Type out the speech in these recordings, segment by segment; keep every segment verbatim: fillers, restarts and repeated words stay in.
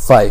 Five,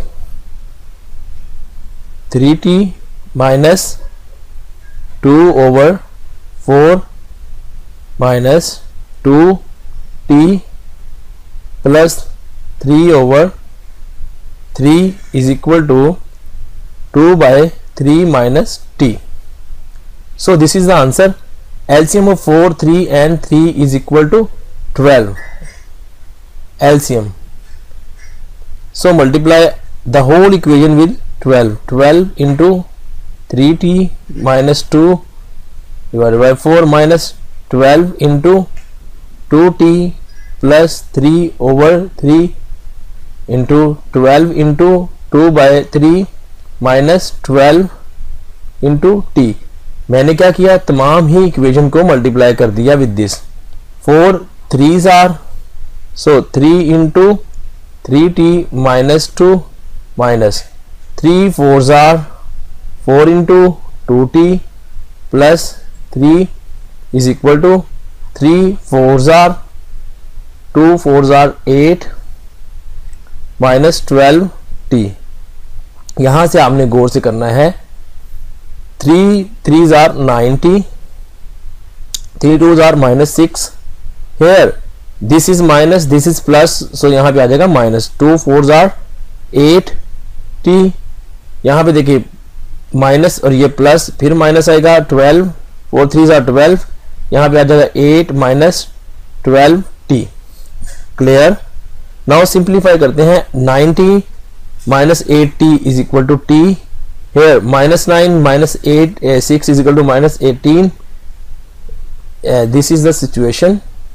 three T minus two over four minus two T plus three over three is equal to two by three minus T. So this is the answer. L C M of four, three and three is equal to twelve. L C M. So multiply the whole equation with twelve. twelve into three t minus two divided by four minus twelve into two t plus three over three into twelve into two by three minus twelve into t. मैंने क्या किया, तमाम ही equation को multiply कर दिया with this. Four threes are, so three into three T minus two minus three fours are four into two T plus three is equal to three fours are two fours are eight minus twelve T. यहां से आपने गौर से करना है. Three threes are nine T, three twos are minus six. Here this is minus, this is plus, so यहाँ पे आ जाएगा minus. Two fours are eight T, यहाँ पे देखिए माइनस और ये प्लस, फिर माइनस आएगा twelve, four threes are twelve, यहाँ पे आ जाएगा eight minus twelve T. Clear. Now simplify करते हैं. Nine T minus eight T is equal to T. Here minus nine minus eight, uh, six is equal to minus eighteen. Uh, this is the situation.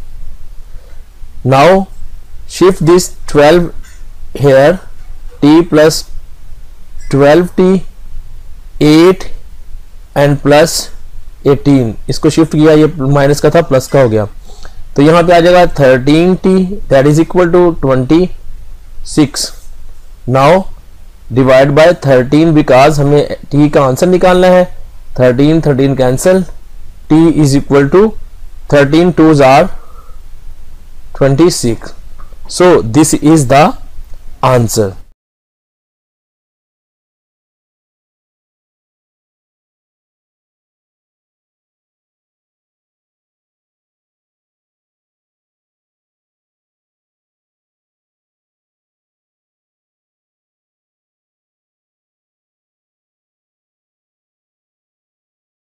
Now shift this twelve here, t plus twelve t, eight and plus eighteen. इसको shift किया, ये minus का था plus का हो गया, तो यहाँ पे आ जाएगा thirteen T that is equal to twenty six. Now divide by thirteen because हमें t का आंसर निकालना है. Thirteen thirteen cancel, t is equal to thirteen twos are twenty six. So this is the answer.